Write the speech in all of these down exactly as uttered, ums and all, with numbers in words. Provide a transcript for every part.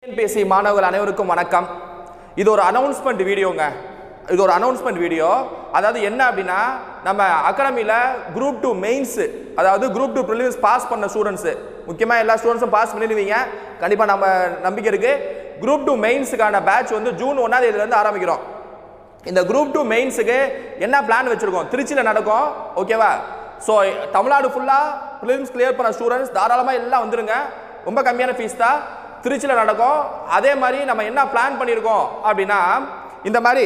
பேசி மாணவர்கள் அனைவருக்கும் வணக்கம். இது ஒரு அனௌன்ஸ்மெண்ட் வீடியோங்க. இது ஒரு அனௌன்ஸ்மெண்ட் வீடியோ. அதாவது என்ன அப்படின்னா, நம்ம அகாடமியில் குரூப் டூ மெயின்ஸ், அதாவது குரூப் டூ ப்ரிலிம்ஸ் பாஸ் பண்ண ஸ்டூடெண்ட்ஸு, முக்கியமாக எல்லா ஸ்டூடெண்ட்ஸும் பாஸ் பண்ணிடுவீங்க கண்டிப்பாக, நம்ம நம்பிக்கை இருக்குது. குரூப் டூ மெயின்ஸுக்கான பேட்ச் வந்து ஜூன் ஒன்றாம் தேதியிலேருந்து ஆரம்பிக்கிறோம். இந்த குரூப் டூ மெயின்ஸுக்கு என்ன பிளான் வச்சுருக்கோம், திருச்சியில் நடக்கும், ஓகேவா? ஸோ தமிழ்நாடு ஃபுல்லாக ப்ரிலிம்ஸ் கிளியர் பண்ண ஸ்டூடெண்ட்ஸ் தாராளமாக எல்லாம் வந்துடுங்க. ரொம்ப கம்மியான ஃபீஸ் தான், திருச்சியில் நடக்கும். அதே மாதிரி நம்ம என்ன பிளான் பண்ணியிருக்கோம் அப்படின்னா, இந்த மாதிரி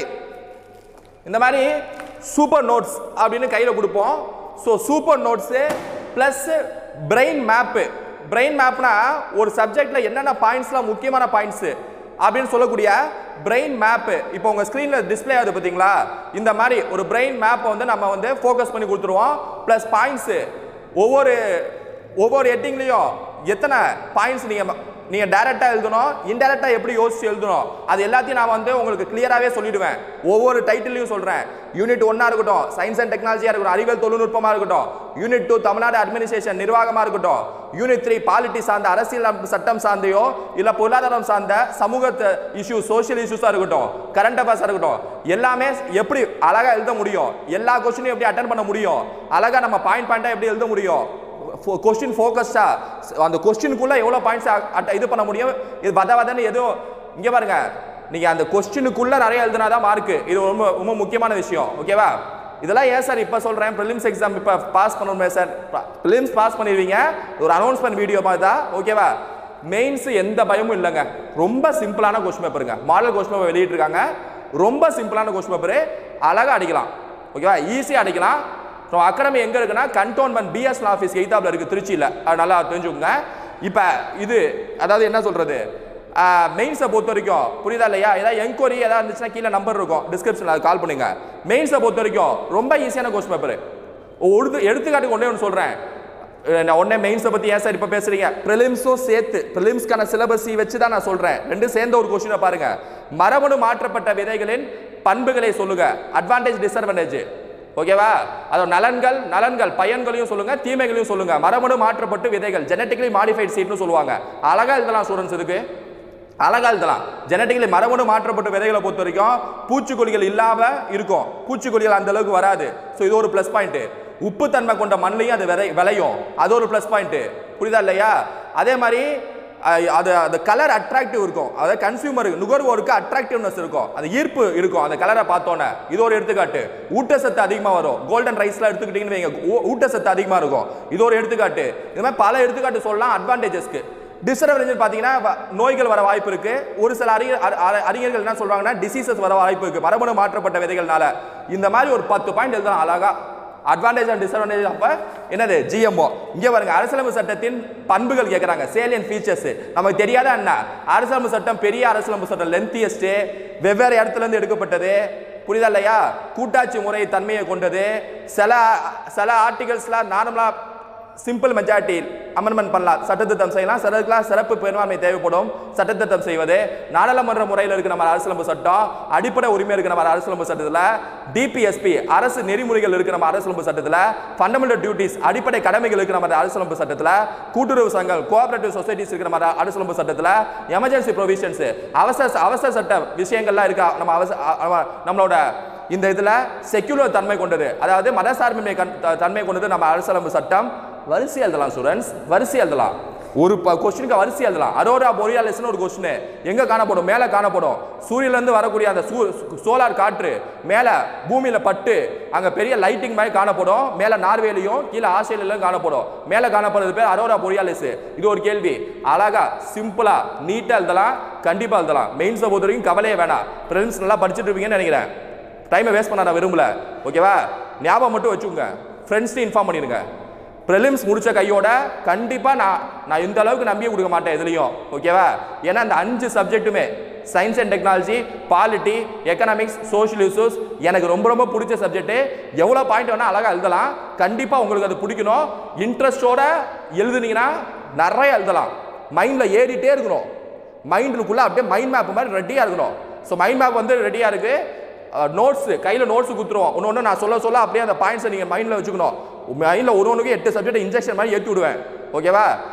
இந்த மாதிரி சூப்பர் நோட்ஸ் அப்படின்னு கையில் கொடுப்போம். So super notes plus brain map. Brain மேப்னா ஒரு சப்ஜெக்டில் என்னென்ன பாயிண்ட்ஸ்லாம் முக்கியமான பாயிண்ட்ஸு அப்படின்னு சொல்லக்கூடிய பிரெயின் மேப்பு. இப்போ உங்கள் ஸ்க்ரீனில் டிஸ்பிளே ஆகுது பார்த்தீங்களா, இந்த மாதிரி ஒரு பிரெயின் மேப்பை வந்து நம்ம வந்து ஃபோக்கஸ் பண்ணி கொடுத்துருவோம். ப்ளஸ் பாயிண்ட்ஸு, ஒவ்வொரு ஒவ்வொரு ஹெட்டிங்லேயும் எத்தனை பாயிண்ட்ஸ் நீங்கள் நீங்கள் டைரெக்டாக எழுதணும், இன்டைரக்டாக எப்படி யோசிச்சு எழுதணும், அது எல்லாத்தையும் நான் வந்து உங்களுக்கு கிளியராகவே சொல்லிவிடுவேன். ஒவ்வொரு டைட்டிலையும் சொல்கிறேன். யூனிட் ஒன்னாக இருக்கட்டும், சயின்ஸ் அண்ட் டெக்னாலஜியாக இருக்கட்டும், அறிவியல் தொழில்நுட்பமாக இருக்கட்டும், யூனிட் டூ தமிழ்நாடு அட்மினிஸ்ட்ரேஷன் நிர்வாகமாக இருக்கட்டும், யூனிட் த்ரீ பாலிட்டி சார்ந்த அரசியல் சட்டம் சார்ந்தையோ இல்லை பொருளாதாரம் சார்ந்த சமூக இஷ்யூஸ், சோஷியல் இஷ்யூஸாக இருக்கட்டும், கரண்ட் அஃபேர்ஸாக இருக்கட்டும், எல்லாமே எப்படி அழகாக எழுத முடியும், எல்லா கொஸ்டினையும் எப்படி அட்டன் பண்ண முடியும், அழகாக நம்ம பாயிண்ட் பாயிண்டாக எப்படி எழுத முடியும், கொஸ்டின் ஃபோக்கஸ்டா அந்த கொஸ்டினுக்குள்ள எவ்வளோ பாயிண்ட்ஸ் இது பண்ண முடியும், இது வத வதன்னு எதுவும். இங்கே பாருங்க, நீங்கள் அந்த கொஸ்டினுக்குள்ள நிறைய எழுதுனா தான் மார்க்கு. இது ரொம்ப ரொம்ப முக்கியமான விஷயம், ஓகேவா? இதெல்லாம் ஏன் சார் இப்போ சொல்கிறேன், ப்ரிலிம்ஸ் எக்ஸாம் இப்போ பாஸ் பண்ணணுமே சார், ப்ரிலிம்ஸ் பாஸ் பண்ணிடுவீங்க, ஒரு அனௌன்ஸ்மெண்ட் வீடியோ மாதிரி தான், ஓகேவா? மெயின்ஸ் எந்த பயமும் இல்லைங்க, ரொம்ப சிம்பிளான கொஸ்டின் பேப்பருங்க. மாடல் கொஸ்டின் பேப்பர் வெளியிட்டிருக்காங்க, ரொம்ப சிம்பிளான கொஸ்டின் பேப்பரு, அழகாக அடிக்கலாம், ஓகேவா? ஈஸியாக அடிக்கலாம். ஸோ அகாடமி எங்கே இருக்குன்னா, கண்டோன்மெண்ட் பிஎஸ்எல் ஆஃபீஸ் எய்தாப்பில் இருக்குது, திருச்சியில். அது நல்லா தெரிஞ்சுக்கோங்க. இப்போ இது அதாவது என்ன சொல்கிறது, மெயின்ஸை பொறுத்த வரைக்கும் புரியுதா இல்லையா? ஏதாவது என்கொயரி ஏதாவது இருந்துச்சுன்னா கீழே நம்பர் இருக்கும் டிஸ்கிரிப்ஷனில், அது கால் பண்ணுங்க. மெயின்ஸை பொறுத்த வரைக்கும் ரொம்ப ஈஸியான கொஸ்டின் பேப்பர். ஒரு எடுத்துக்காட்டுக்கு ஒன்றே ஒன்று சொல்கிறேன். நான் ஒன்றே மெயின்ஸை பற்றி ஏன் சார் இப்போ பேசுகிறீங்க, ப்ரிலிம்ஸும் சேர்த்து ப்ரிலிம்ஸ்க்கான சிலபஸ் வச்சு தான் நான் சொல்கிறேன். ரெண்டு சேர்ந்த ஒரு கொஸ்டினை பாருங்கள். மரபணு மாற்றப்பட்ட விதைகளின் பண்புகளை சொல்லுங்க, அட்வான்டேஜ் டிஸ்அட்வான்டேஜ், ஓகேவா? அதோட நலன்கள் நலன்கள் பயன்களையும் சொல்லுங்க, தீமைகளையும் சொல்லுங்க. மரபணு மாற்றப்பட்டு விதைகள், ஜெனட்டிக்கலி மாடிஃபைட் சீட்னு சொல்லுவாங்க. அழகா எழுதலாம் ஸ்டூடெண்ட்ஸ், இதுக்கு அழகா எழுதலாம். ஜெனட்டிக்கலி மரபணு மாற்றப்பட்ட விதைகளை பொறுத்த வரைக்கும் பூச்சிக்கொல்லிகள் இல்லாம இருக்கும், பூச்சிக்கொல்லிகள் அந்த அளவுக்கு வராது. ஸோ இது ஒரு பிளஸ் பாயிண்ட். உப்பு தன்மை கொண்ட மண்ணையும் அது விதை விளையும், அது ஒரு பிளஸ் பாயிண்ட். புரியுதா இல்லையா? அதே மாதிரி அது அந்த கலர் அட்ராக்டிவ் இருக்கும், அதாவது கன்சியூமருக்கு நுகர்வோருக்கு அட்ராக்டிவ்னஸ் இருக்கும், அந்த ஈர்ப்பு இருக்கும் அந்த கலரை பார்த்தோன்னே. இது ஒரு எடுத்துக்காட்டு. ஊட்டச்சத்து அதிகமாக வரும், கோல்டன் ரைஸ்லாம் எடுத்துக்கிட்டீங்கன்னு வைங்க, ஊட்டச்சத்து அதிகமாக இருக்கும், இது ஒரு எடுத்துக்காட்டு. இது மாதிரி பல எடுத்துக்காட்டு சொல்லலாம் அட்வான்டேஜஸ்க்கு. டிஸ்அட்வான்டேஜ் பார்த்தீங்கன்னா, நோய்கள் வர வாய்ப்பு இருக்கு. ஒரு சில அறிஞர் அறிஞர்கள் என்ன சொல்றாங்கன்னா, டிசீசஸ் வர வாய்ப்பு இருக்கு மரபணு மாற்றப்பட்ட விதைகள்னால. இந்த மாதிரி ஒரு பத்து பாயிண்ட் எழுதலாம் அழகா. அட்வான்டேஜ் அண்ட் டிஸ்அட்வான்டேஜ் அப்ப என்னது, ஜிஎம்ஓ. இங்கே பாருங்க, அரசியலமைப்பு சட்டத்தின் பண்புகள் கேட்குறாங்க, சேலியன் ஃபீச்சர்ஸ். நமக்கு தெரியாத என்ன, அரசியலமைப்பு சட்டம் பெரிய அரசியலமைப்பு சட்டம், லென்த்தியஸ்ட், வெவ்வேறு இடத்துல இருந்து எடுக்கப்பட்டது, புரியுதா இல்லையா? கூட்டாட்சி முறை தன்மையை கொண்டது. சில சில ஆர்டிகல்ஸ்லாம் நார்மலா சிம்பிள் மெஜாரிட்டி அமெண்ட்மெண்ட் பண்ணலாம், சட்டத்திட்டம் செய்யலாம். சிலருக்குலாம் சிறப்பு பெரும்பான்மை தேவைப்படும் சட்டத்திட்டம் செய்வது. நாடாளுமன்ற முறையில் இருக்கிற நம்ம அரசியலமைப்பு சட்டம், அடிப்படை உரிமை இருக்கிற நம்ம அரசியலமைப்பு சட்டத்தில், டிபிஎஸ்பி அரசு நெறிமுறைகள் இருக்கிற நம்ம அரசியலமைப்பு சட்டத்தில், ஃபண்டமெண்டல் டியூட்டிஸ் அடிப்படை கடமைகள் இருக்கிற நம்ம அரசியலமைப்பு சட்டத்தில், கூட்டுறவு சங்கம் கோஆபரேட்டிவ் சொசைட்டிஸ் இருக்கிற நம்ம அரசியலமைப்பு சட்டத்தில், எமர்ஜென்சி ப்ரொவிஷன்ஸ் அவசர அவசர சட்ட விஷயங்கள்லாம் இருக்கா நம்ம அவசர நம்மளோட இந்த இதில், செக்யூலர் தன்மை கொண்டது, அதாவது மதசார்பின்மை தன்மை கொண்டது நம்ம அரசியலமைப்பு சட்டம். வரிசை எழுதலாம் ஸ்டூடெண்ட்ஸ், வரிசை எழுதலாம். ஒரு கொஸ்டினுக்கு வரிசை எழுதலாம். அரோரா போரியாலிஸ்னு ஒரு கொஸ்டின் எங்கே காணப்படும், மேலே காணப்படும். சூரியன்லேருந்து வரக்கூடிய அந்த சோலார் காற்று மேலே பூமியில் பட்டு அங்கே பெரிய லைட்டிங் மாதிரி காணப்படும். மேலே நார்வேலையும் கீழே ஆஸ்திரேலியாலையும் காணப்படும். மேலே காணப்படுறது பேர் அரோரா போரியாலிஸ். இது ஒரு கேள்வி. அழகா சிம்பிளா நீட்டாக எழுதலாம், கண்டிப்பாக எழுதலாம். மெயின்ஸை பொறுத்த வரைக்கும் கவலையே வேணாம். ப்ரிலிம்ஸ் நல்லா படிச்சுட்டு இருப்பீங்கன்னு நினைக்கிறேன். டைமை வேஸ்ட் பண்ண நான் விரும்பல, ஓகேவா? ஞாபகம் மட்டும் வச்சுக்கோங்க, ஃப்ரெண்ட்ஸ்ட்டு இன்ஃபார்ம் பண்ணிடுங்க. ப்ரிலிம்ஸ் முடிச்ச கையோட கண்டிப்பாக நான் நான் இந்த அளவுக்கு நம்பியே கொடுக்க மாட்டேன் எதுலையும், ஓகேவா? ஏன்னா அந்த அஞ்சு சப்ஜெக்ட்டுமே science and technology, polity, economics, social issues எனக்கு ரொம்ப ரொம்ப பிடிச்ச சப்ஜெக்ட்டு. எவ்வளோ பாயிண்ட் வேணால் அழகாக எழுதலாம். கண்டிப்பாக உங்களுக்கு அது பிடிக்கணும். இன்ட்ரெஸ்டோட எழுதுனீங்கன்னா நிறைய எழுதலாம். மைண்டில் ஏறிட்டே இருக்கணும், மைண்டுக்குள்ளே அப்படியே மைண்ட் மேப் மாதிரி ரெடியாக இருக்கணும். ஸோ மைண்ட் மேப் வந்து ரெடியாக இருக்குது. நோட்ஸ் கையில் நோட்ஸ் கொடுத்துருவோம், ஒன்று ஒன்று நான் சொல்ல சொல்ல அப்படியே அந்த பாயிண்ட்ஸை நீங்கள் மைண்டில் வச்சுக்கணும். மைண்டில் ஒரு ஒன்றுக்கு எட்டு சப்ஜெக்ட் இன்ஜெக்ஷன் மாதிரி ஏற்றி விடுவேன், ஓகேவா?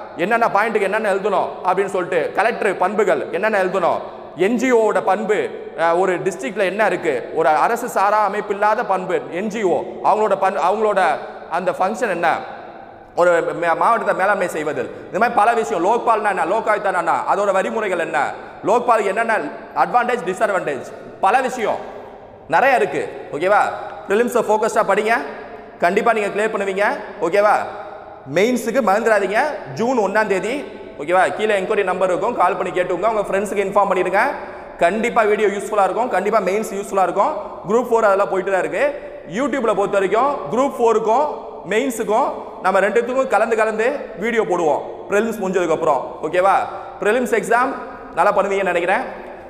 என்னென்ன பாயிண்ட்டுக்கு என்னென்ன எழுதணும் அப்படின்னு சொல்லிட்டு கலெக்டர் பண்புகள் என்னென்ன எழுதணும், என்ஜிஓட பண்பு, ஒரு டிஸ்ட்ரிக்ட்ல என்ன இருக்கு, ஒரு அரசு சாரா அமைப்பு இல்லாத பண்பு என்ஜிஓ அவங்களோட பண் அவங்களோட அந்த ஃபங்க்ஷன் என்ன, ஒரு மாவட்டத்தை மேலாண்மை செய்வதில், இந்த மாதிரி பல விஷயம். லோக்பால்னா என்ன, லோகாயுக்தானா என்ன, அதோட வரிமுறைகள் என்ன, லோக்பாலுக்கு என்னென்ன அட்வான்டேஜ் டிஸ்அட்வான்டேஜ், பல விஷயம் நிறைய இருக்கு. ஓகேவா? ப்ரிலிம்ஸை ஃபோக்கஸ்டாக படிங்க, கண்டிப்பாக நீங்கள் கிளியர் பண்ணுவீங்க. ஓகேவா? மெயின்ஸுக்கு மறந்துடாதீங்க, ஜூன் ஒன்றாம் தேதி. ஓகேவா? கீழே என்கொயரி நம்பர் இருக்கும், கால் பண்ணி கேட்டுங்க, உங்கள் ஃப்ரெண்ட்ஸுக்கு இன்ஃபார்ம் பண்ணிடுங்க. கண்டிப்பாக வீடியோ யூஸ்ஃபுல்லாக இருக்கும், கண்டிப்பாக மெயின்ஸ் யூஸ்ஃபுல்லாக இருக்கும். குரூப் ஃபோர் அதெல்லாம் போயிட்டு தான் இருக்கு. யூடியூப்ல பொறுத்த வரைக்கும் குரூப் ஃபோருக்கும் மெயின்ஸுக்கும் நம்ம ரெண்டுத்துக்கும் கலந்து கலந்து வீடியோ போடுவோம் ப்ரிலிம்ஸ் முடிஞ்சதுக்கப்புறம். ஓகேவா? ப்ரிலிம்ஸ் எக்ஸாம் நல்லா பண்ணுவீங்கன்னு நினைக்கிறேன்.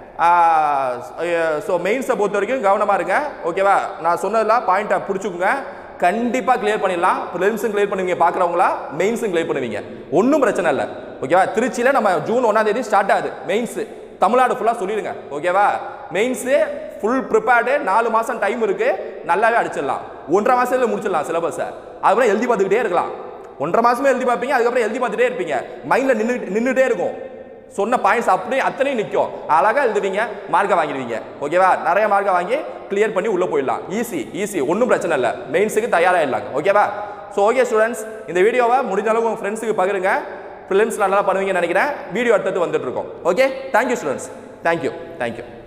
ஸோ மெயின்ஸை பொறுத்த வரைக்கும் கவனமாக இருங்க. ஓகேவா? நான் சொன்னதெல்லாம் பாயிண்ட்டை பிடிச்சிக்கோங்க, கண்டிப்பாக கிளியர் பண்ணிடலாம். ப்ரிலிம்ஸும் கிளியர் பண்ணுவீங்க பார்க்குறவங்களா, மெயின்ஸும் கிளியர் பண்ணுவீங்க, ஒன்றும் பிரச்சனை இல்லை. ஓகேவா? திருச்சியில் நம்ம ஜூன் ஒன்றாம் தேதி ஸ்டார்ட் ஆகுது மெயின்ஸு, தமிழ்நாடு ஃபுல்லாக சொல்லிடுங்க. ஓகேவா? மெயின்ஸு ஃபுல் ப்ரிப்பேர்டு, நாலு மாதம் டைம் இருக்குது, நல்லாவே அடிச்சிடலாம். ஒன்றரை மாதத்தில் முடிச்சிடலாம் சிலபஸை. அதுக்கப்புறம் எழுதி பார்த்துக்கிட்டே இருக்கலாம். ஒன்றரை மாதமே எழுதி பார்ப்பீங்க, அதுக்கப்புறம் எழுதி பார்த்துட்டே இருப்பீங்க, மைண்டில் நின்று நின்றுட்டே இருக்கும். சொன்ன பாயிண்ட்ஸ் அப்படியே அத்தனையும் நிற்கும், அழகாக எழுதுவீங்க, மார்க்கை வாங்கிடுவீங்க. ஓகேவா? நிறைய மார்க்கை வாங்கி கிளியர் பண்ணி உள்ளே போயிடலாம். ஈஸி ஈஸி ஒன்றும் பிரச்சனை இல்லை, மெயின்ஸுக்கு தயாராகிடலாங்க. ஓகேவா? ஸோ ஓகே ஸ்டூடெண்ட்ஸ், இந்த வீடியோவை முடிஞ்ச அளவுக்கு உங்கள் ஃப்ரெண்ட்ஸுக்கு பகிருங்க. ப்ரிலிம்ஸ் நல்லா பண்ணுவீங்கன்னு நினைக்கிறேன். வீடியோ எடுத்துட்டு வந்துட்டு இருக்கோம். Okay, thank you students, thank you thank you.